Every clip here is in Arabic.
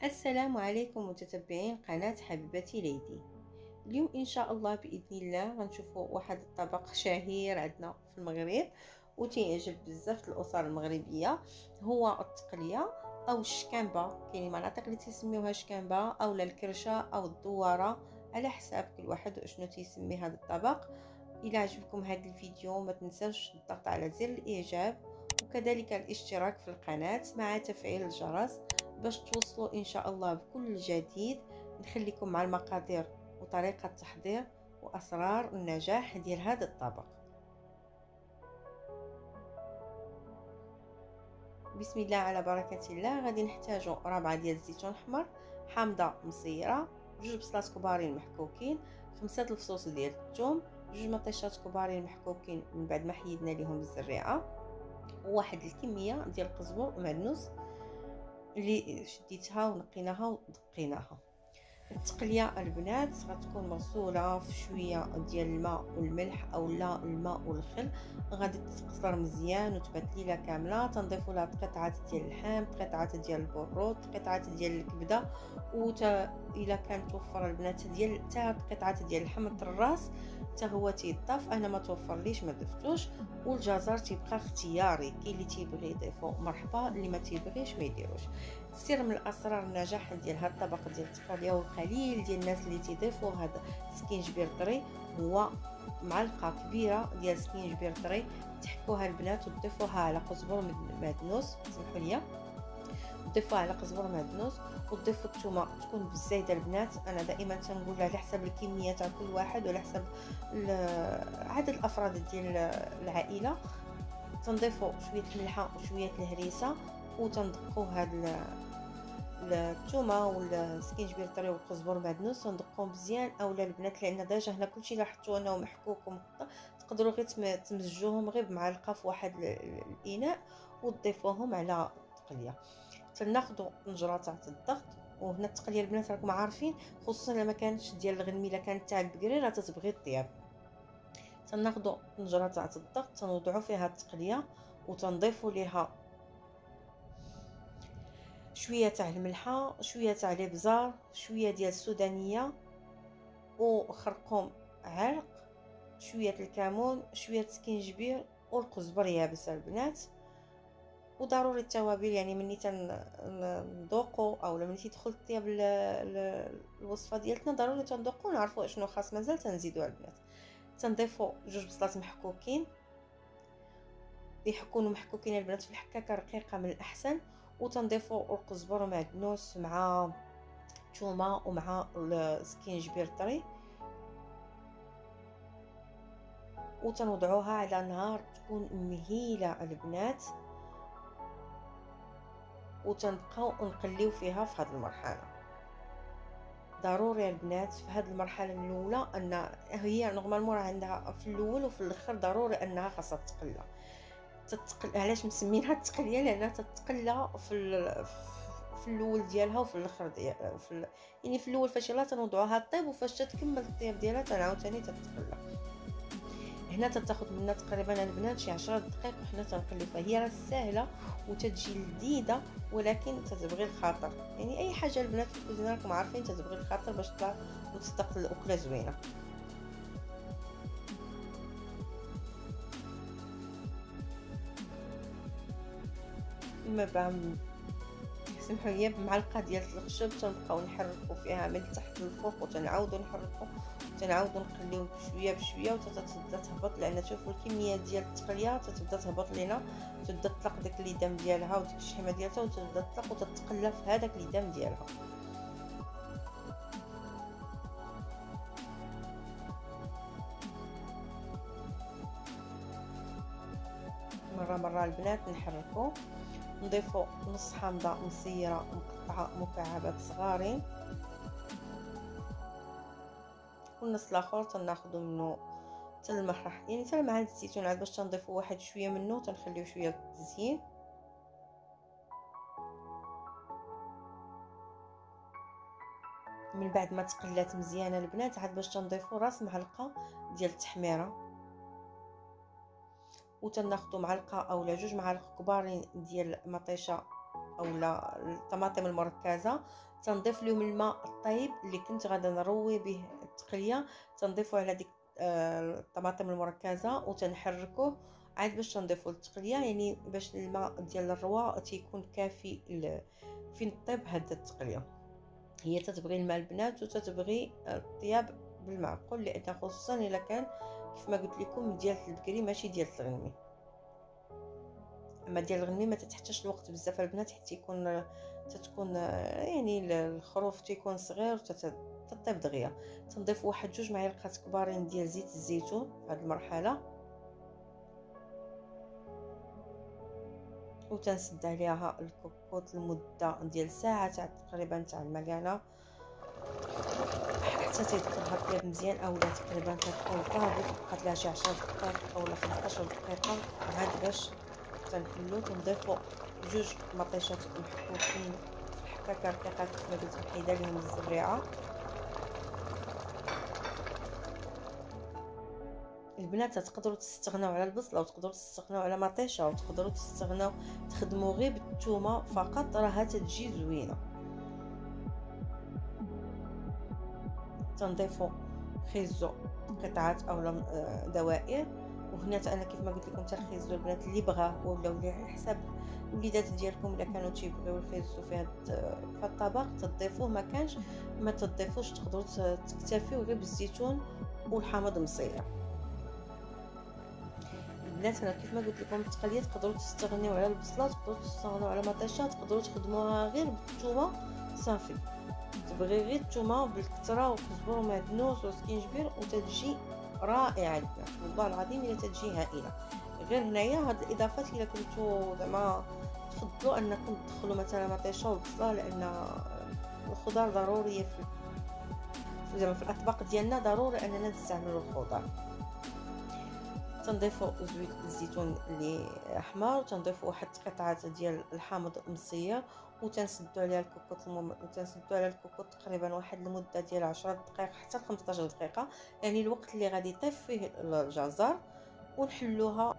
السلام عليكم متتبعين قناة حبيبتي ليدي. اليوم ان شاء الله باذن الله غنشوفوا واحد الطبق شهير عندنا في المغرب وتيعجب بزاف الاسر المغربيه. هو التقليه او الشكامبه، كاين مناطق اللي تسميوها شكامبه او الكرشه او الدواره، على حساب كل واحد وشنو تيسمي هذا الطبق. الى عجبكم هذا الفيديو ما تنساوش الضغط على زر الاعجاب وكذلك الاشتراك في القناة مع تفعيل الجرس باش توصلوا ان شاء الله بكل جديد. نخليكم مع المقادير وطريقة التحضير واسرار النجاح ديال هذا الطبق. بسم الله على بركة الله. غادي نحتاجو ربعة ديال الزيتون احمر، حامضة مصيرة، جوج بصلات كبارين محكوكين، 5 الفصوص ديال الثوم، جوج مطيشات كبارين محكوكين من بعد ما حيدنا ليهم الزريعه، وواحد الكميه ديال القزبر ومعدنوس اللي شديتها ونقيناها ودقيناها. التقليه البنات غتكون مغسوله في شويه ديال الماء والملح اولا الماء والخل، غادي تقصر مزيان وتبات ليله كامله. تنضيفوا لها قطعات ديال اللحم، قطعات ديال البروط، قطعات ديال الكبده، الا كان توفر البنات ديال حتى قطعات ديال لحم الراس حتى هو تيضاف. انا ما توفرليش ما ضفتوش. والجزر تيبقى اختياري، كاين اللي تيبغي يضيفو مرحبا، اللي ما تيبغيش ما يديروش. سر من الاسرار النجاح ديال هذا الطبق ديال التقليه والقليل ديال الناس اللي تيضيفوا هذا سكينجبير طري هو معلقه كبيره ديال سكينجبير طري، تحكوها البنات وتضيفوها على قزبر معدنوس، سمحوا لي، تضيفوها على قزبر معدنوس وتضيفوا الثومه تكون بالزايده البنات. انا دائما تنقول على حسب الكميه تاع كل واحد وعلى حسب عدد الافراد ديال العائله. تنضيفوا شويه الملحه وشويه الهريسه وتندقوا هاد الثومه والسكينجبير طري والقزبر معدنوس، تندقوهم مزيان. اولا البنات لان ديجا هنا كلشي لاحظتو انه محكوك ومقطع، تقدروا غير تمزجوهم غير بمعلقه في واحد الاناء وتضيفوهم على التقليه. تناخذوا طنجره تاع الضغط، وهنا التقليه البنات راكم عارفين خصوصا لما كانتش ديال الغنمي، الا كانت تاع البقري راه تتبغي طياب. تناخذوا طنجره تاع الضغط تنوضعوا فيها التقليه وتنضيفوا ليها شويه تاع الملحه، شويه تاع الابزار، شويه ديال السودانيه وخرقوم عرق، شويه الكمون، شويه سكينجبير والقزبر يابس البنات. وضروري التوابل، يعني مني تنذوقوا او ملي تدخل الطياب الوصفه ديالتنا ضروري تنذوقوا ونعرفوا شنو خاص مازال تنزيدوا البنات. تنضيفوا جوج بصلات محكوكين، يحكونوا محكوكين البنات في الحكاكه رقيقه من الاحسن. وتنضيفوا القزبر ومعدنوس مع ثومه ومع السكينجبير طري، وتنوضعوها على نار تكون مهيله البنات، وتنبقاو نقليو فيها في هذه المرحله. ضروري البنات في هذه المرحله الاولى ان هي نورمالمون عندها في الاول وفي الاخر ضروري انها خاصها تتقل. علاش مسمينها التقليه؟ لانها تتقلى في الاول ديالها وفي الاخر ديالها، يعني في الاول فاش يلاه تنوضعوها طيب، وفاش تكمل الطياب ديالها تنعاوتاني تتقلى. هنا تتاخذ منا تقريبا البنات شي 10 دقائق وحنا تنقليو فيها. هي راه ساهله وتتجي لذيذه، ولكن تتبغي الخاطر، يعني اي حاجه البنات في الكوزينه راكم عارفين تتبغي الخاطر باش تطلع وتصدق الاكله زوينه. اما بعد سمحوا لي بمعلقه ديال الخشب تنبقاو نحركوا فيها من تحت للفوق وتنعاودوا نحركوا وتنعاودوا نقليو بشويه بشويه وتتبدا تهبط، لان شوفوا الكميه ديال التقليه تتبدا تهبط لينا، تبدا تطلق داك الليدام ديالها وديك الشحمه ديالها وتبدا تطلق وتتقلى في هذاك الليدام ديالها. مره مره البنات نحركوا. نضيفوا نص حامضه مصيره مقطعه مكعبات صغارين، والنص الاخر تناخذوا منه حتى المرح، يعني حتى مع الزيتون عاد باش تنضيفوا واحد شويه منه تنخليو شويه التزيين. من بعد ما تقلات مزيانه البنات عاد باش تنضيفوا راس معلقه ديال التحميره، وتناخذوا معلقه اولا جوج معالق كبارين ديال مطيشه اولا الطماطم المركزه، تنضيف لهم الماء الطيب اللي كنت غادا نروي به التقليه، تنضيفه على ديك الطماطم المركزه وتنحركوه عاد باش تنضيفوا التقليه، يعني باش الماء ديال الروا تيكون كافي فين طيب هاد التقليه. هي تتبغي الماء البنات وتتبغي الطياب بالمعقول، لان خصوصا الا كان كيف ما قلت لكم ديال البكري ماشي ديال الغنمي. اما ديال الغنمي ما تتحتاجش الوقت بزاف البنات حتى تتكون يعني الخروف تيكون صغير تطيب دغيا. تنضيف واحد 2 معالق كبارين ديال زيت الزيتون في هذه المرحله، وتنسد عليها الكوكوط لمده ديال ساعه تقريبا تاع المكانه حتى تيدخلها الطياب مزيان، اولا تقريبا تكون طابت بقات لها شي 10 دقائق اولا 15 دقيقه عاد باش تنحلو. تنضيفو 2 مطيشات محكوكين في الحكاكه رقيقه كيف ما قلت محيده لهم الزريعه. البنات تقدروا تستغناو على البصله وتقدروا تستغناو على مطيشه وتقدروا تستغناو تخدموا غير بالثومه فقط، راها تتجي زوينه. تنضيفوا خيزو قطعات اولا دوائر، وهنا انا كيف ما قلت لكم حتى الخيزو البنات اللي بغاه ولا اللي على حساب الوليدات ديالكم الا كانوا تيبغيو الخيزو في هذا الطبق تضيفوه، ما كانش ما تضيفوش تقدروا تكتفيو غير بالزيتون والحامض مصير. البنات انا كيف ما قلت لكم التقليه تقدروا تستغنيو على البصله، تقدروا تستغنيو على مطيشه، تقدروا تخدموها غير بالثومه صافي. تبغي غير الثومه بالكثره وكزبر ومعدنوس وسكينجبير وتتجي رائعه البنات، والله العظيم الا تتجي هائله. غير هنايا هاد الاضافات الا كنتو زعما تفضلوا انكم تدخلوا مثلا مطيشه والبصله، لان الخضار ضروريه في زعما في الاطباق ديالنا ضروري اننا نستعملوا الخضار. تنضيفوا زويت الزيتون اللي احمر، وتنضيفوا واحد قطعه ديال الحامض مصير، وتنسدوا عليها الكوكوط تنسدوا على الكوكوط تقريبا واحد المده ديال 10 دقائق حتى 15 دقيقه، يعني الوقت اللي غادي يطيب فيه الجزر، ونحلوها.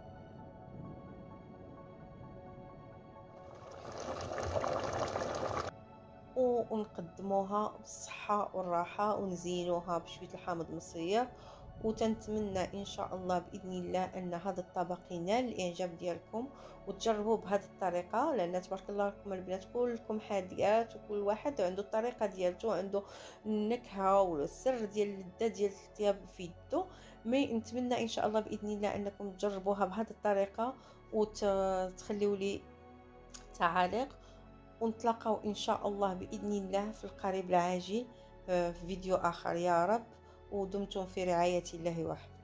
ونقدموها بالصحه والراحه ونزينوها بشويه الحامض مصير. وتنتمنى ان شاء الله باذن الله ان هذا الطبق ينال الاعجاب ديالكم وتجربوه بهذه الطريقه، لان تبارك الله لكم البنات كلكم حاديات وكل واحد عنده الطريقه ديالته، عنده النكهه والسر ديال اللذه ديال الطياب في يده. مي نتمنى ان شاء الله باذن الله انكم تجربوها بهذه الطريقه وتخليوا لي تعاليق، ونتلاقاو ان شاء الله باذن الله في القريب العاجل في فيديو اخر يا رب. ودمتم في رعاية الله وحفظه.